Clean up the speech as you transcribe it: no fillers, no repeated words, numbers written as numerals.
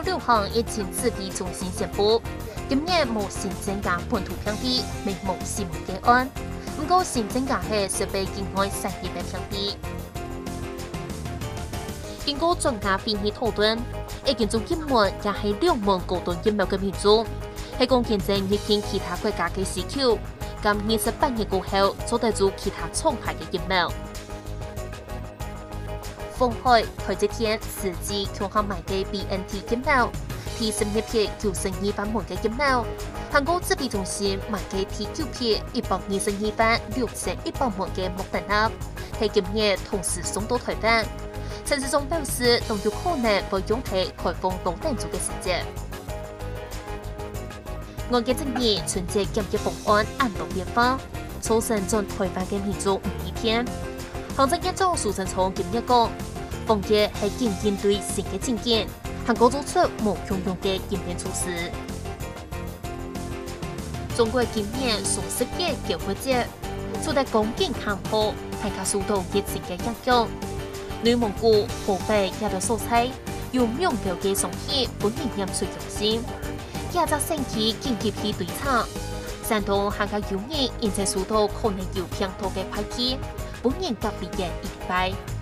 流行疫情指挥中心宣布，今年无新增加本土病例，未无死亡个案。不过新增加的设备境外产业的病例。经过专家分析讨论，已经做1门也系2门高端疫苗嘅民众，系讲见证疫情其他国家嘅需求，咁28日过后做得做其他厂牌嘅疫苗。豐海台積電自資強行買嘅 BNT 疫苗，提升一批92萬門嘅疫苗。韓國指揮中心買嘅 T9 批122萬6100門嘅莫德納，喺今日同時送到台灣。陳時中表示，都有可能會擁係開放高等族嘅時節。我嘅正義春節檢疫方案按度變化，造成全台灣嘅民眾唔一天。行政院長蘇貞昌今日講，防疫係應對新嘅境界，韓國做出無共用嘅應變措施。中國今年雙十一交會節，除咗供應坎坷，大家受到疫情嘅影響。內蒙古、河北也都受災，有苗條嘅上氣本年驗出陽性，亞洲省區緊急批對策。山東客家有人因此受到可能有偏多嘅排氣，本年隔離嘅1禮拜。